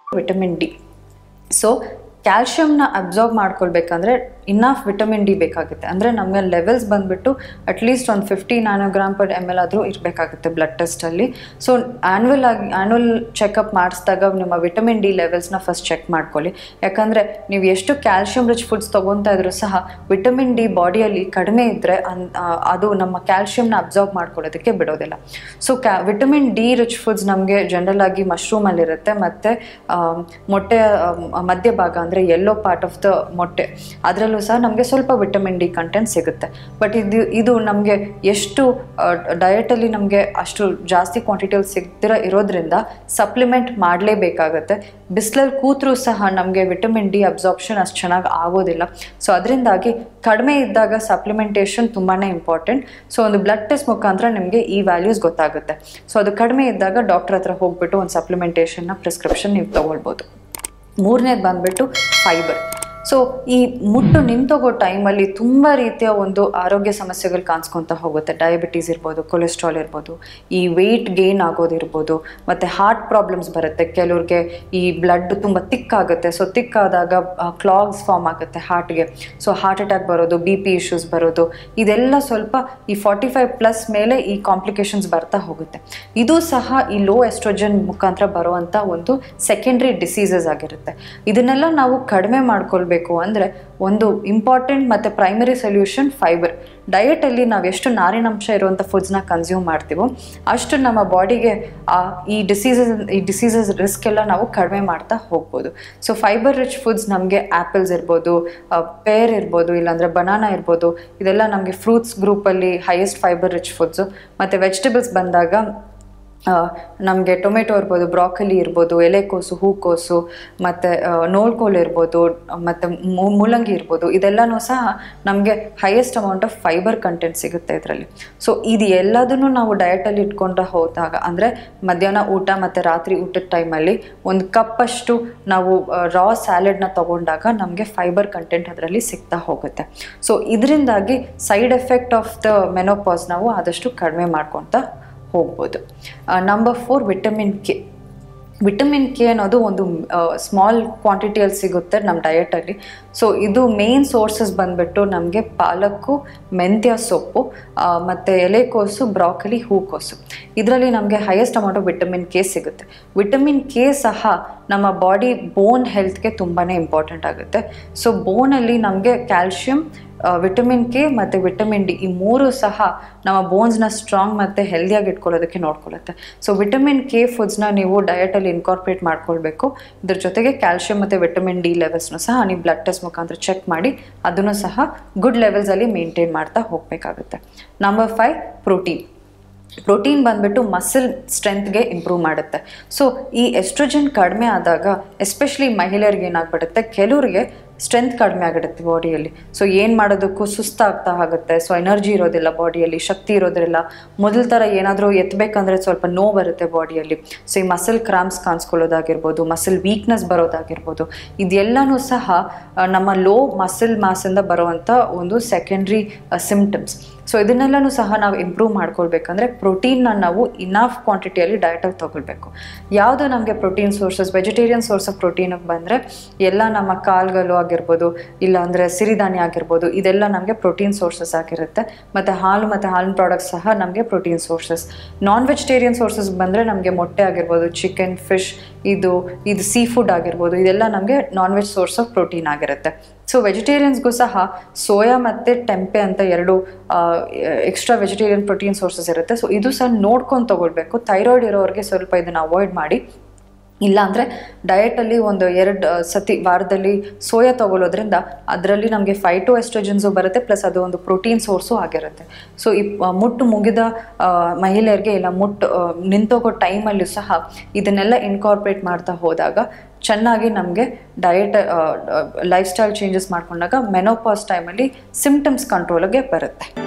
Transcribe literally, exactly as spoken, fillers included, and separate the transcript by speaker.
Speaker 1: Vitamin D. So ಕ್ಯಾಲ್ಶಿಯಮ್ನ absorb ಮಾಡ್ಕೊಳ್ಬೇಕಂದ್ರೆ enough vitamin D ಬೇಕಾಗುತ್ತೆ. ಅಂದರೆ ನಮಗೆ ಲೆವೆಲ್ಸ್ ಬಂದುಬಿಟ್ಟು ಅಟ್ಲೀಸ್ಟ್ ಒಂದು fifty nanogram per M L ಆದರೂ ಇರಬೇಕಾಗುತ್ತೆ ಬ್ಲಡ್ ಟೆಸ್ಟಲ್ಲಿ. ಸೊ ಆ್ಯನ್ಯುವಲ್ ಆಗಿ ಆ್ಯನ್ಯುವಲ್ ಚೆಕಪ್ ಮಾಡಿಸಿದಾಗ ನಿಮ್ಮ ವಿಟಮಿನ್ ಡಿ ಲೆವೆಲ್ಸ್ನ ಫಸ್ಟ್ ಚೆಕ್ ಮಾಡ್ಕೊಳ್ಳಿ. ಯಾಕಂದರೆ ನೀವು ಎಷ್ಟು ಕ್ಯಾಲ್ಶಿಯಮ್ ರಿಚ್ ಫುಡ್ಸ್ ತೊಗೊತಾ ಇದ್ರೂ ಸಹ ವಿಟಮಿನ್ ಡಿ ಬಾಡಿಯಲ್ಲಿ ಕಡಿಮೆ ಇದ್ದರೆ ಅನ್ ಅದು ನಮ್ಮ ಕ್ಯಾಲ್ಶಿಯಮ್ನ ಅಬ್ಸಾರ್ಬ್ ಮಾಡ್ಕೊಳ್ಳೋದಕ್ಕೆ ಬಿಡೋದಿಲ್ಲ. ಸೊ ಕ್ಯಾ ವಿಟಮಿನ್ ಡಿ ರಿಚ್ ಫುಡ್ಸ್ ನಮಗೆ ಜನರಲ್ ಆಗಿ ಮಶ್ರೂಮಲ್ಲಿರುತ್ತೆ, ಮತ್ತು ಮೊಟ್ಟೆಯ ಮಧ್ಯಭಾಗ ಅಂದರೆ ಯೆಲ್ಲೋ ಪಾರ್ಟ್ ಆಫ್ ದ ಮೊಟ್ಟೆ ಅದರಲ್ಲೂ ಸಹ ನಮಗೆ ಸ್ವಲ್ಪ ವಿಟಮಿನ್ ಡಿ ಕಂಟೆಂಟ್ ಸಿಗುತ್ತೆ. ಬಟ್ ಇದು ಇದು ನಮಗೆ ಎಷ್ಟು ಡಯಟಲ್ಲಿ ನಮಗೆ ಅಷ್ಟು ಜಾಸ್ತಿ ಕ್ವಾಂಟಿಟಿಯಲ್ಲಿ ಸಿಗ್ದಿರ ಇರೋದ್ರಿಂದ ಸಪ್ಲಿಮೆಂಟ್ ಮಾಡಲೇಬೇಕಾಗತ್ತೆ. ಬಿಸಿಲಲ್ಲಿ ಕೂತ್ರೂ ಸಹ ನಮಗೆ ವಿಟಮಿನ್ ಡಿ ಅಬ್ಸಾರ್ಪ್ಷನ್ ಅಷ್ಟು ಚೆನ್ನಾಗಿ ಆಗೋದಿಲ್ಲ. ಸೊ ಅದರಿಂದಾಗಿ ಕಡಿಮೆ ಇದ್ದಾಗ ಸಪ್ಲಿಮೆಂಟೇಷನ್ ತುಂಬಾ ಇಂಪಾರ್ಟೆಂಟ್. ಸೊ ಒಂದು ಬ್ಲಡ್ ಟೆಸ್ಟ್ ಮುಖಾಂತರ ನಿಮಗೆ ಈ ವ್ಯಾಲ್ಯೂಸ್ ಗೊತ್ತಾಗುತ್ತೆ. ಸೊ ಅದು ಕಡಿಮೆ ಇದ್ದಾಗ ಡಾಕ್ಟರ್ ಹತ್ರ ಹೋಗ್ಬಿಟ್ಟು ಒಂದು ಸಪ್ಲಿಮೆಂಟೇಷನ್ನ ಪ್ರಿಸ್ಕ್ರಿಪ್ಷನ್ ನೀವು ತೊಗೊಳ್ಬೋದು. ಮೂರನೇದು ಬಂದುಬಿಟ್ಟು ಫೈಬರ್. ಸೊ ಈ ಮುಟ್ಟು ನಿಂತೋಗೋ ಟೈಮಲ್ಲಿ ತುಂಬ ರೀತಿಯ ಒಂದು ಆರೋಗ್ಯ ಸಮಸ್ಯೆಗಳು ಕಾಣಿಸ್ಕೊತಾ ಹೋಗುತ್ತೆ. ಡಯಾಬಿಟೀಸ್ ಇರ್ಬೋದು, ಕೊಲೆಸ್ಟ್ರಾಲ್ ಇರ್ಬೋದು, ಈ ವೆಯ್ಟ್ ಗೇನ್ ಆಗೋದಿರ್ಬೋದು, ಮತ್ತು ಹಾರ್ಟ್ ಪ್ರಾಬ್ಲಮ್ಸ್ ಬರುತ್ತೆ. ಕೆಲವ್ರಿಗೆ ಈ ಬ್ಲಡ್ ತುಂಬ ತಿಕ್ ಆಗುತ್ತೆ. ಸೊ ತಿಕ್ ಆದಾಗ ಕ್ಲಾಗ್ಸ್ ಫಾರ್ಮ್ ಆಗುತ್ತೆ ಹಾರ್ಟ್ಗೆ. ಸೊ ಹಾರ್ಟ್ ಅಟ್ಯಾಕ್ ಬರೋದು, ಬಿ ಪಿ ಇಶ್ಯೂಸ್ ಬರೋದು, ಇದೆಲ್ಲ ಸ್ವಲ್ಪ ಈ ಫಾರ್ಟಿ ಫೈವ್ ಪ್ಲಸ್ ಮೇಲೆ ಈ ಕಾಂಪ್ಲಿಕೇಶನ್ಸ್ ಬರ್ತಾ ಹೋಗುತ್ತೆ. ಇದು ಸಹ ಈ ಲೋ ಎಸ್ಟ್ರೋಜನ್ ಮುಖಾಂತರ ಬರುವಂಥ ಒಂದು ಸೆಕೆಂಡ್ರಿ ಡಿಸೀಸಸ್ ಆಗಿರುತ್ತೆ. ಇದನ್ನೆಲ್ಲ ನಾವು ಕಡಿಮೆ ಮಾಡ್ಕೊಳ್ಬೇಕು ಅಂದರೆ ಒಂದು ಇಂಪಾರ್ಟೆಂಟ್ ಮತ್ತು ಪ್ರೈಮರಿ ಸೊಲ್ಯೂಷನ್ ಫೈಬರ್. ಡಯಟಲ್ಲಿ ನಾವು ಎಷ್ಟು ನಾರಿನಂಶ ಇರುವಂಥ ಫುಡ್ಸ್ನ ಕನ್ಸ್ಯೂಮ್ ಮಾಡ್ತೀವೋ ಅಷ್ಟು ನಮ್ಮ ಬಾಡಿಗೆ ಈ ಡಿಸೀಸಸ್ ಈ ಡಿಸೀಸಸ್ ರಿಸ್ಕ್ ಎಲ್ಲ ನಾವು ಕಡಿಮೆ ಮಾಡ್ತಾ ಹೋಗ್ಬೋದು. ಸೊ ಫೈಬರ್ ರಿಚ್ ಫುಡ್ಸ್ ನಮಗೆ ಆ್ಯಪಲ್ಸ್ ಇರ್ಬೋದು, ಪೇರ್ ಇರ್ಬೋದು, ಇಲ್ಲಾಂದರೆ ಬನಾನಾ ಇರ್ಬೋದು, ಇದೆಲ್ಲ ನಮಗೆ ಫ್ರೂಟ್ಸ್ ಗ್ರೂಪಲ್ಲಿ ಹೈಯೆಸ್ಟ್ ಫೈಬರ್ ರಿಚ್ ಫುಡ್ಸು. ಮತ್ತು ವೆಜಿಟೇಬಲ್ಸ್ ಬಂದಾಗ ನಮಗೆ ಟೊಮೆಟೊ ಇರ್ಬೋದು, ಬ್ರಾಕಲಿ ಇರ್ಬೋದು, ಎಲೆಕೋಸು, ಹೂಕೋಸು, ಮತ್ತು ನೋಳ್ಕೋಲು ಇರ್ಬೋದು, ಮತ್ತು ಮೂಲಂಗಿ ಇರ್ಬೋದು, ಇದೆಲ್ಲನೂ ಸಹ ನಮಗೆ highest amount of fibre content ಸಿಗುತ್ತೆ ಇದರಲ್ಲಿ. ಸೊ ಇದು ಎಲ್ಲದನ್ನು ನಾವು ಡಯಟಲ್ಲಿ ಇಟ್ಕೊಂಡು ಹೋದಾಗ, ಅಂದರೆ ಮಧ್ಯಾಹ್ನ ಊಟ ಮತ್ತು ರಾತ್ರಿ ಊಟದ ಟೈಮಲ್ಲಿ ಒಂದು ಕಪ್ಪಷ್ಟು ನಾವು ರಾ ಸ್ಯಾಲೆಡ್ನ ತೊಗೊಂಡಾಗ ನಮಗೆ ಫೈಬರ್ ಕಂಟೆಂಟ್ ಅದರಲ್ಲಿ ಸಿಗ್ತಾ ಹೋಗುತ್ತೆ. ಸೊ ಇದರಿಂದಾಗಿ side effect of the menopause ನಾವು ಆದಷ್ಟು ಕಡಿಮೆ ಮಾಡ್ಕೊತಾ ಹೋಗ್ಬೋದು. Number four vitamin K. Vitamin K ಅನ್ನೋದು ಒಂದು ಸ್ಮಾಲ್ ಕ್ವಾಂಟಿಟಿಯಲ್ಲಿ ಸಿಗುತ್ತೆ ನಮ್ಮ ಡಯಟಲ್ಲಿ. ಸೊ ಇದು ಮೇನ್ ಸೋರ್ಸಸ್ ಬಂದುಬಿಟ್ಟು ನಮಗೆ ಪಾಲಕ್ಕು, ಮೆಂತ್ಯ ಸೊಪ್ಪು, ಮತ್ತು ಎಲೆಕೋಸು, ಬ್ರಾಕಲಿ, ಹೂಕೋಸು. ಇದರಲ್ಲಿ ನಮಗೆ highest amount of vitamin K ಸಿಗುತ್ತೆ. ವಿಟಮಿನ್ ಕೆ ಸಹ ನಮ್ಮ ಬಾಡಿ ಬೋನ್ ಹೆಲ್ತ್ಗೆ ತುಂಬಾ ಇಂಪಾರ್ಟೆಂಟ್ ಆಗುತ್ತೆ. ಸೊ ಬೋನಲ್ಲಿ ನಮಗೆ ಕ್ಯಾಲ್ಶಿಯಂ, ವಿಟಮಿನ್ ಕೆ ಮತ್ತು ವಿಟಮಿನ್ ಡಿ ಈ ಮೂರು ಸಹ ನಮ್ಮ ಬೋನ್ಸ್ನ ಸ್ಟ್ರಾಂಗ್ ಮತ್ತು ಹೆಲ್ದಿಯಾಗಿ ಇಟ್ಕೊಳ್ಳೋದಕ್ಕೆ ನೋಡ್ಕೊಳ್ಳುತ್ತೆ. ಸೊ ವಿಟಮಿನ್ ಕೆ ಫುಡ್ಸ್ನ ನೀವು ಡಯಟಲ್ಲಿ ಇನ್ಕಾರ್ಪೊರೇಟ್ ಮಾಡ್ಕೊಳ್ಬೇಕು. ಇದ್ರ ಜೊತೆಗೆ ಕ್ಯಾಲ್ಶಿಯಂ ಮತ್ತು ವಿಟಮಿನ್ ಡಿ ಲೆವೆಲ್ಸ್ನು ಸಹ ನೀವು ಬ್ಲಡ್ ಟೆಸ್ಟ್ ಮುಖಾಂತರ ಚೆಕ್ ಮಾಡಿ ಅದನ್ನು ಸಹ ಗುಡ್ ಲೆವೆಲ್ಸಲ್ಲಿ ಮೇಂಟೈನ್ ಮಾಡ್ತಾ ಹೋಗಬೇಕಾಗುತ್ತೆ. Number five protein. ಪ್ರೋಟೀನ್ ಬಂದುಬಿಟ್ಟು ಮಸಲ್ ಸ್ಟ್ರೆಂತ್ಗೆ ಇಂಪ್ರೂವ್ ಮಾಡುತ್ತೆ. ಸೊ ಈ ಎಸ್ಟ್ರೋಜನ್ ಕಡಿಮೆ ಆದಾಗ ಎಸ್ಪೆಷಲಿ ಮಹಿಳೆಯರಿಗೆ ಏನಾಗ್ಬಿಡುತ್ತೆ, ಕೆಲವರಿಗೆ ಸ್ಟ್ರೆಂತ್ ಕಡಿಮೆ ಆಗಿರುತ್ತೆ ಬಾಡಿಯಲ್ಲಿ. ಸೊ ಏನು ಮಾಡೋದಕ್ಕೂ ಸುಸ್ತಾಗ್ತಾ ಆಗುತ್ತೆ. ಸೊ ಎನರ್ಜಿ ಇರೋದಿಲ್ಲ ಬಾಡಿಯಲ್ಲಿ, ಶಕ್ತಿ ಇರೋದಿಲ್ಲ. ಮೊದಲ ಥರ ಏನಾದರೂ ಎತ್ತಬೇಕಂದ್ರೆ ಸ್ವಲ್ಪ ನೋವು ಬರುತ್ತೆ ಬಾಡಿಯಲ್ಲಿ. ಸೊ ಈ ಮಸಲ್ ಕ್ರಾಂಪ್ಸ್ ಕಾಣಿಸ್ಕೊಳ್ಳೋದಾಗಿರ್ಬೋದು, ಮಸಲ್ ವೀಕ್ನೆಸ್ ಬರೋದಾಗಿರ್ಬೋದು, ಇದೆಲ್ಲನೂ ಸಹ ನಮ್ಮ ಲೋ ಮಸಲ್ ಮಾಸಿಂದ ಬರುವಂಥ ಒಂದು ಸೆಕೆಂಡ್ರಿ ಸಿಂಪ್ಟಮ್ಸ್. ಸೊ ಇದನ್ನೆಲ್ಲನೂ ಸಹ ನಾವು ಇಂಪ್ರೂವ್ ಮಾಡ್ಕೊಳ್ಬೇಕಂದ್ರೆ ಪ್ರೋಟೀನ್ನ ನಾವು ಇನಫ್ ಕ್ವಾಂಟಿಟಿಯಲ್ಲಿ ಡಯಟಲ್ಲಿ ತೊಗೊಳ್ಬೇಕು. ಯಾವುದು ನಮಗೆ protein sources, vegetarian source of ಪ್ರೋಟೀನಿಗೆ ಬಂದರೆ ಎಲ್ಲ ನಮ್ಮ ಕಾಳುಗಳು ಆಗಿರ್ಬೋದು, ಇಲ್ಲಾಂದರೆ ಸಿರಿಧಾನ್ಯ ಆಗಿರ್ಬೋದು, ಇದೆಲ್ಲ ನಮಗೆ ಪ್ರೋಟೀನ್ ಸೋರ್ಸಸ್ ಆಗಿರುತ್ತೆ. ಮತ್ತು ಹಾಲು ಮತ್ತು ಹಾಲಿನ ಪ್ರಾಡಕ್ಟ್ಸ್ ಸಹ ನಮಗೆ protein sources. Non vegetarian sources ಬಂದರೆ ನಮಗೆ ಮೊಟ್ಟೆ ಆಗಿರ್ಬೋದು, ಚಿಕನ್, ಫಿಶ್, ಇದು ಇದು ಸೀ ಫುಡ್ ಆಗಿರ್ಬೋದು, ಇದೆಲ್ಲ ನಮಗೆ non veg source of protein ಆಗಿರುತ್ತೆ. ಸೊ ವೆಜಿಟೇರಿಯನ್ಸ್ಗೂ ಸಹ ಸೋಯಾ ಮತ್ತು ಟೆಂಪೆ ಅಂತ ಎರಡು ಎಕ್ಸ್ಟ್ರಾ ವೆಜಿಟೇರಿಯನ್ ಪ್ರೋಟೀನ್ ಸೋರ್ಸಸ್ ಇರುತ್ತೆ. ಸೊ ಇದು ಸಹ ನೋಡ್ಕೊಂಡು ತೊಗೊಳ್ಬೇಕು. ಥೈರಾಯ್ಡ್ ಇರೋರಿಗೆ ಸ್ವಲ್ಪ ಇದನ್ನು ಅವಾಯ್ಡ್ ಮಾಡಿ. ಇಲ್ಲಾಂದರೆ ಡಯಟಲ್ಲಿ ಒಂದು ಎರಡು ಸತಿ ವಾರದಲ್ಲಿ ಸೋಯಾ ತೊಗೊಳ್ಳೋದ್ರಿಂದ ಅದರಲ್ಲಿ ನಮಗೆ ಫೈಟೋ ಎಸ್ಟ್ರೋಜನ್ಸು ಬರುತ್ತೆ, ಪ್ಲಸ್ ಅದು ಒಂದು ಪ್ರೋಟೀನ್ ಸೋರ್ಸು ಆಗಿರುತ್ತೆ. ಸೊ ಈ ಮುಟ್ಟು ಮುಗಿದ ಮಹಿಳೆಯರಿಗೆ ಇಲ್ಲ ಮುಟ್ಟು ನಿಂತೋಗೋ ಟೈಮಲ್ಲೂ ಸಹ ಇದನ್ನೆಲ್ಲ ಇನ್ಕಾರ್ಪೊರೇಟ್ ಮಾಡ್ತಾ ಹೋದಾಗ ಚೆನ್ನಾಗಿ ನಮಗೆ ಡಯಟ್ ಲೈಫ್ ಸ್ಟೈಲ್ ಚೇಂಜಸ್ ಮಾಡ್ಕೊಂಡಾಗ ಮೆನೋಪಾಸ್ ಟೈಮಲ್ಲಿ ಸಿಂಪ್ಟಮ್ಸ್ ಕಂಟ್ರೋಲಿಗೆ ಬರುತ್ತೆ.